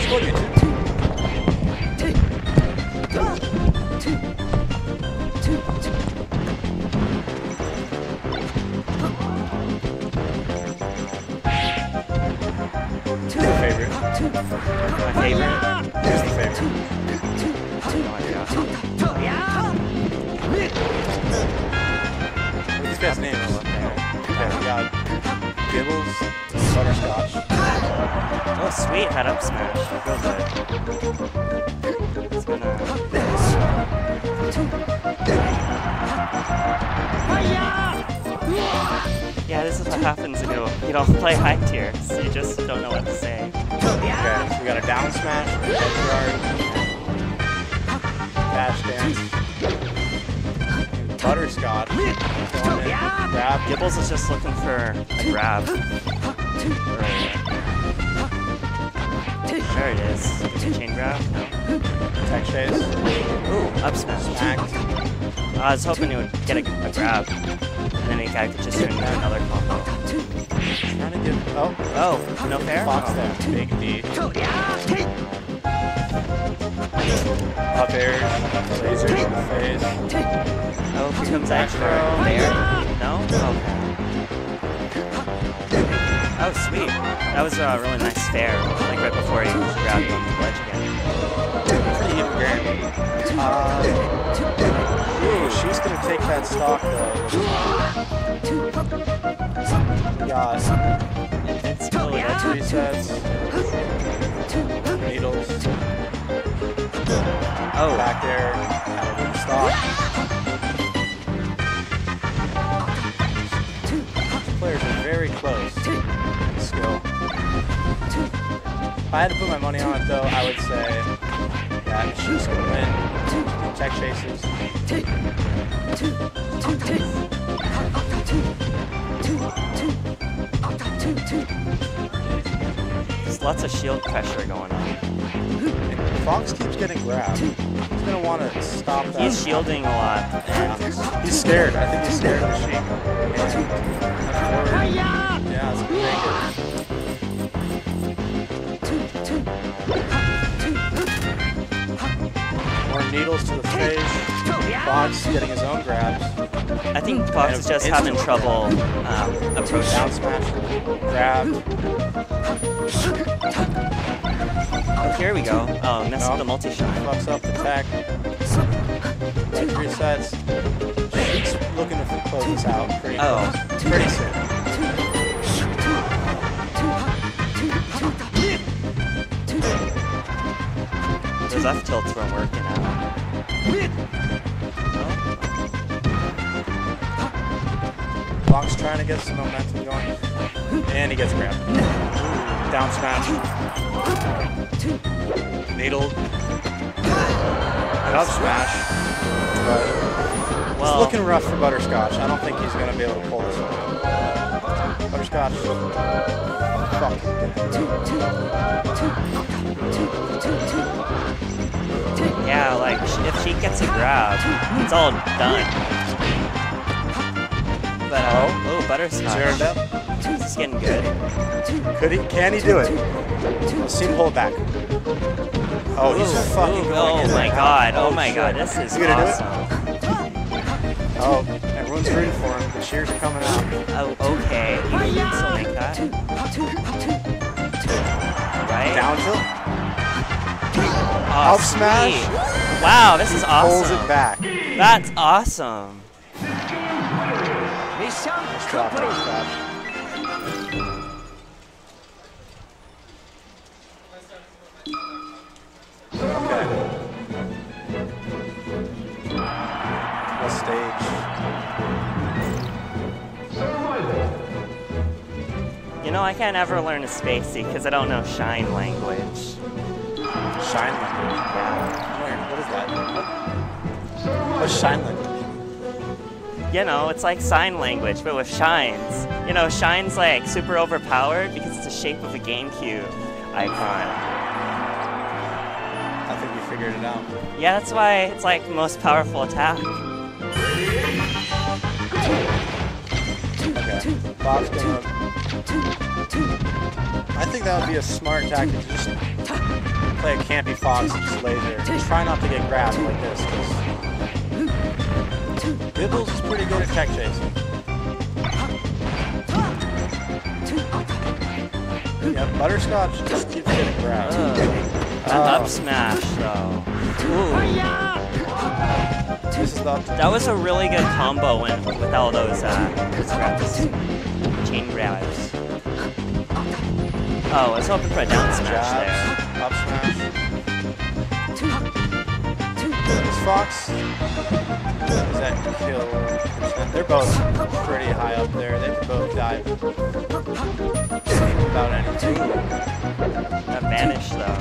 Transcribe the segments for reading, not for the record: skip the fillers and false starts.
told you to. Your favorite? My favorite? Who's the favorite? What's this guy's name? Okay, we got Gibbles, Butterscotch. Oh, sweet, that up smash. Real good. It's gonna... Yeah, this is what happens when you don't play high tiers. You just don't know what to say. Okay, so we got a down smash, dash dance, Butterscotch, grab. Gibbles is just looking for a grab. There it is. Chain grab? No. Tech chase. Ooh, up smash. Smack. I was hoping he would get a grab. And then he could just turn into another combo. Trying to get. Oh. Oh, no fair? Fox there. Big D. Up airs. Laser in the face. Oh, here comes extra. There? No? Okay. Oh, sweet. That was a really nice fair. Like right before he grabbed him on the ledge again. Pretty even game. Ooh, she's going to take that stock though. Got ledge resets. Needles. Oh. Back there. Had a good stock. These players are very close. Skill. If I had to put my money on it though, I would say that she's going to win. Tech chases. There's lots of shield pressure going on. Fox keeps getting grabbed. He's going to want to stop that. He's shielding a lot. Yeah. He's scared. I think he's scared of the sheep. Yeah, it's big. More needles to the face. Fox getting his own grabs. I think Fox is just having trouble approaching. Down smash. Grab. Oh, here we go. Oh, messed up the multi-shot. Fucks up the tech. Tech resets. She's looking to close this out. Pretty close. Pretty soon. Those F tilts weren't working out. Fox trying to get some momentum going. And he gets grabbed. Down smash. Needle. Up smash. But it's looking rough for Butterscotch. I don't think he's going to be able to pull this one. Butterscotch. Fuck. Yeah, like, if she gets a grab, it's all done. But, oh, Butterscotch. Zeroed up. This is getting good. Can he do it? Let's see him pull it back. Oh, he's fucking going Oh in my there. god, oh my god, this is awesome. Oh, everyone's rooting for him. The cheers are coming out. Oh, okay. You can still make that. Right? Down tilt. Oh, Up smash. sweet. Wow, this is awesome. Pulls it back. That's awesome. Let's drop Butterscotch. Okay. What stage? You know, I can't ever learn a Spacey because I don't know Shine language. Shine language. What is that? What's shine language? You know, it's like sign language, but with shines. You know, shine's like super overpowered because it's the shape of a GameCube icon. I think we figured it out. Yeah, that's why it's like the most powerful attack. Okay. Bob's gonna. I think that would be a smart tactic to just play a campy fox and just laser. Try not to get grabbed like this, because Gibbles is pretty good at tech chasing. Yeah, Butterscotch just keeps getting grabbed. Up smash, though. Ooh. This is the That was a really good combo with all those grabs. Chain grabs. Oh, I was hoping for a down smash there. Up smash. This Fox, does that kill? They're both pretty high up there. They can both dive without anything. That vanish, though.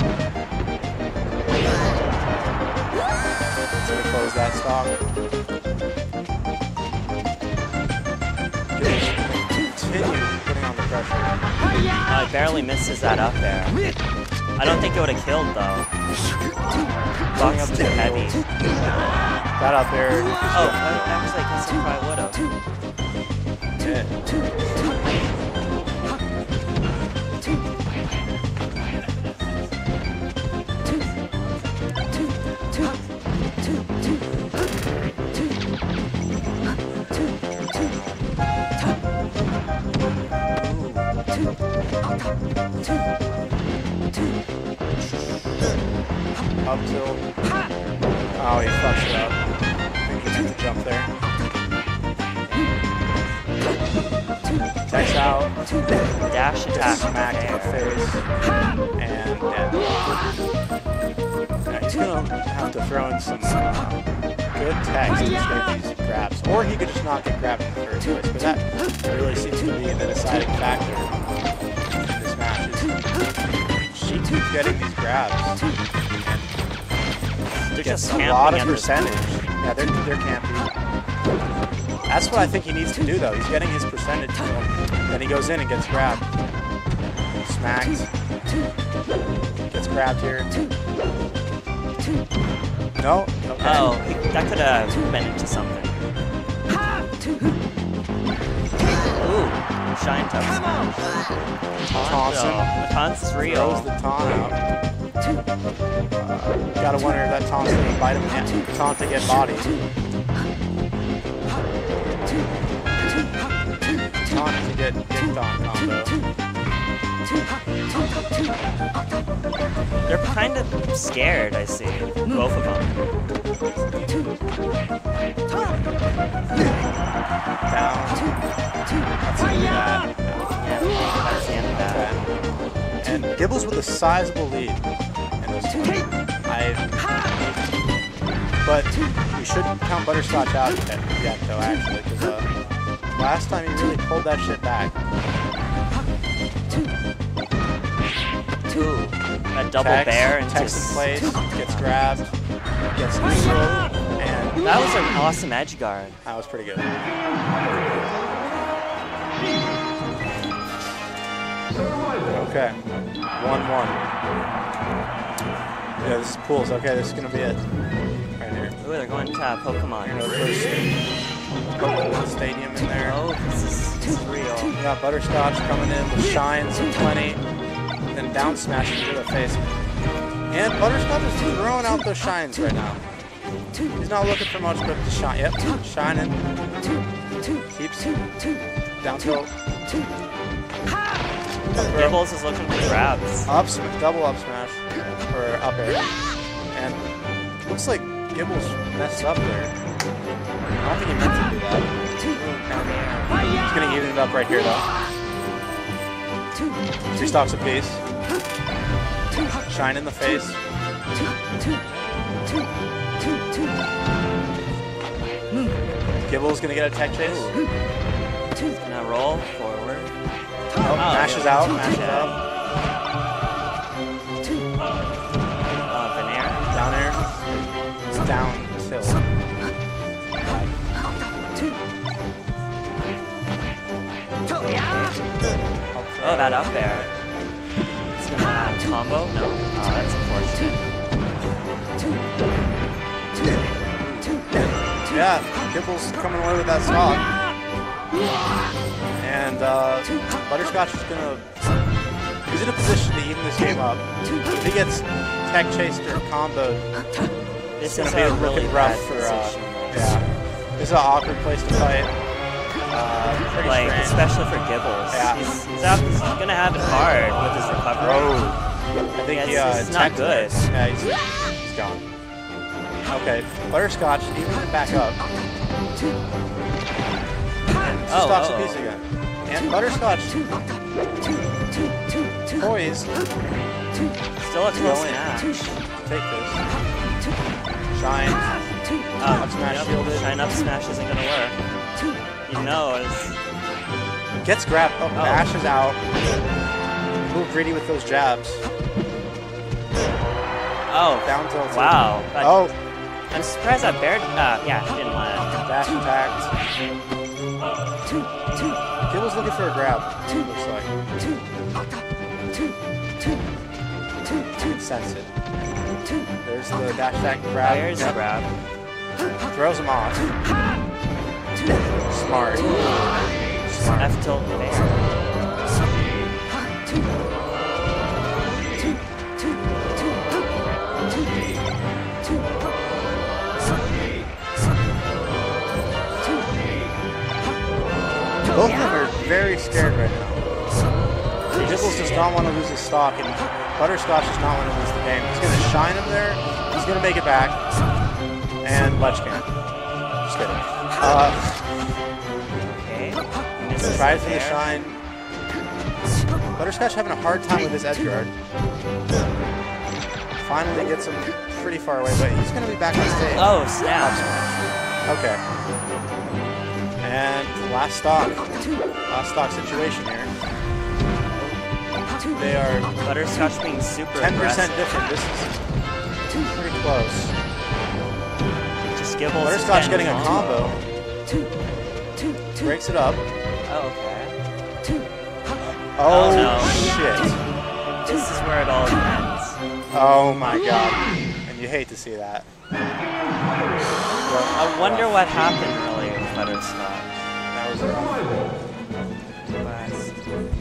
So we close that stock. Continue putting on the pressure. It barely misses that up there. I don't think it would have killed, though. Fox is too heavy. That out there. Oh, actually, I guess it probably would have. Yeah. Up tilt. Oh, he fucks it up. I think he meant to jump there. Text out. Dash attack Smack in the face. And dead. Yeah, he's gonna have to throw in some good text to get these grabs. Or he could just not get grabbed in the first place. But that really seems to be the deciding factor in this match. She keeps getting these grabs. They're Gets just a camping lot of at this percentage. point. Yeah, they're camping. That's what I think he needs to do, though. He's getting his percentage. Then he goes in and gets grabbed. Smacked. Gets grabbed here. No? Okay. Oh, that could have been into something. Ooh, shine touch smash. Taunts him. The taunt's real. Throws the taunt out. Gotta wonder if that taunt's gonna bite him. Yeah, taunt to get bodied. Taunt to get taunt combo. They're kind of scared, I see. Both of them. Down. That's the end of that. Yeah, that's the end of that. And Gibbles with a sizable lead in this one. But we shouldn't count Butterscotch out yet though, actually, because last time he really pulled that shit back. Ooh, a double bear and Text in place, gets grabbed, gets neutral, and that was an awesome edge guard. that was pretty good. Okay, 1-1. Yeah, this is pools. Okay, this is gonna be it. Right here. Ooh, they're going to Pokemon. You know, first Pokemon Stadium in there. Oh, this is real. We got Butterscotch coming in with shines and plenty, then down smashing to the face. And Butterscotch is throwing out those shines right now. He's not looking for much, but the shine. Yep, shining. Keeps down tilt. Gibbles is looking for grabs. Up smash, double up smash, or up air. And looks like Gibbles messed up there. I don't think he meant to do that. He's gonna even it up right here though. 3 stocks apiece. Shine in the face. Gibbles gonna get a tech chase. Gonna roll forward. Oh, mashes out, mashes yeah. out. Venair. Down air. It's down tilt. Oh, that up there. It's gonna combo? No? Oh, that's unfortunate. Yeah, Gibbles coming away with that stock. And Butterscotch is gonna He's in a position to even this game up. If he gets tech chased or comboed, This it's is going to be a really looking rough bad for, position. yeah. This is an awkward place to fight. Pretty Like, strange. especially for Gibbles. Yeah. He's gonna have it hard with his recovery. Oh, I think Yeah, this is not attacked good. there. Yeah, he's gone. Okay, Butterscotch even can back up. And stocks a piece again. And Butterscotch poised. Still a close Going. match. Take this. Shine. Up smash shielded. Shine up smash isn't gonna work. He knows. Gets grabbed. Oh, mashes out. Move greedy with those jabs. Oh, Down tilted. wow. Oh, I'm surprised that Baird, yeah, he didn't land. dash attacked. Gibble's looking for a grab, looks like. Sense it. There's the dash attack grab. There's the grab. Throws him off. Smart. F tilt there. Both of them are very scared right now. Gibbles does not want to lose his stock, and Butterscotch does not want to lose the game. He's going to shine him there. He's going to make it back. And Ledge Camp. Just kidding. Okay. Tries for the shine. Butterscotch having a hard time with his edge guard. Finally gets him pretty far away, but he's going to be back on stage. Oh, snap. Okay. And last stock situation here. They are Butterscotch being super 10% aggressive. different. This is pretty close. Just Gibbles. Butterscotch getting a combo. Breaks it up. Oh, okay. Oh, no. shit. This is where it all ends. Oh my god. And you hate to see that. I wonder what happened earlier with Butterscotch. That was rough. Last.